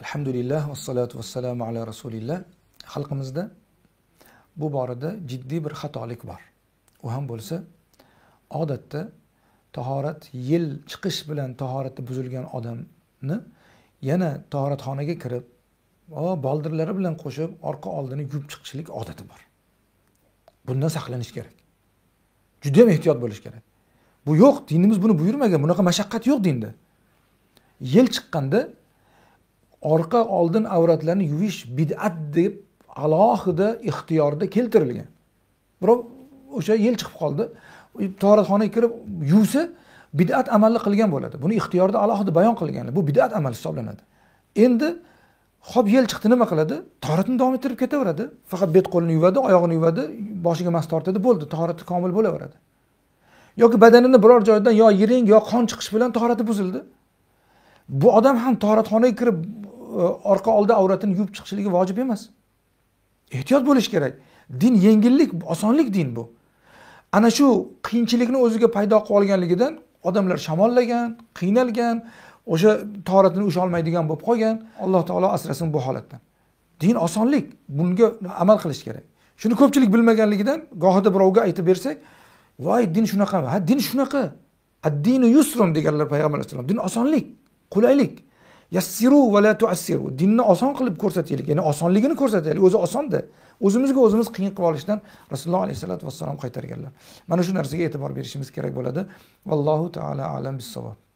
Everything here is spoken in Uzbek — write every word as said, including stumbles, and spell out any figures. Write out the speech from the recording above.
Alhamdulillah va salatu vassalamu ala rasulillah. Xalqimizda bu borada jiddiy bir xatolik bor. U ham bo'lsa, odatda tahorat yil chiqish bilan tahorati buzilgan odamni yana tahoratxonaga kirib, o boldirlari bilan qo'shib orqa oldini yuvib chiqishlik odati bor. Bundan saqlanish kerak. Juda ham ehtiyot bo'lish kerak. Bu yo'q, dinimiz buni buyurmagan. Bunaqa mashaqqat yo'q dinda. Yil chiqqanda orqa oldin avratlarni yuvish bid'at deb alohida ixtiyorda keltirilgan. Birov o'sha yil chiqib qoldi, tahoratxonaga kirib yuvsa bid'at amalni qilgan bo'ladi. Buni ixtiyorda alohida bayon qilganlar. Bu bid'at amali hisoblanadi. Endi xo'p yil chiqdi nima qiladi? Tahoratini davom ettirib ketaveradi. Faqat bet qo'lini yuvadi, oyog'ini yuvadi, boshiga mas tortadi, bo'ldi, tahorati komil bo'laveradi. Yoki badanini biror joydan yo yiring yo qon chiqish bilan tahorati buzildi. Bu odam ham tahoratxonaga kirib orqa oldi avratini yuvib chiqishligi vojib emas. Ehtiyot bo'lish kerak. Din yengillik, osonlik din bu. Ana shu qiyinchilikni o'ziga paydo qilib olganligidan odamlar shamollagan, qiynalgan, o'sha tahoratini usha olmaydigan bo'lib qolgan. Alloh taolo asrasin bu holatdan. Din osonlik, bunga amal qilish kerak. Shuni ko'pchilik bilmaganligidan gohida birovga aytib bersak, voy din shunaqami? Ha, din shunaqa. Ad-dinu yusrun deganlar payg'ambar sollallohu alayhi vasallam. Din osonlik, qulaylik. Yassiru va la tu'assiru. Dinni oson qilib ko'rsataylik, ya'ni osonligini ko'rsataylik. O'zi osonda. O'zimizga o'zimiz qiyin qilib olishdan Rasululloh alayhi vasallam qaytarganlar. Mana shu narsaga e'tibor berishimiz kerak bo'ladi. Vallohu taala alam bis-savob.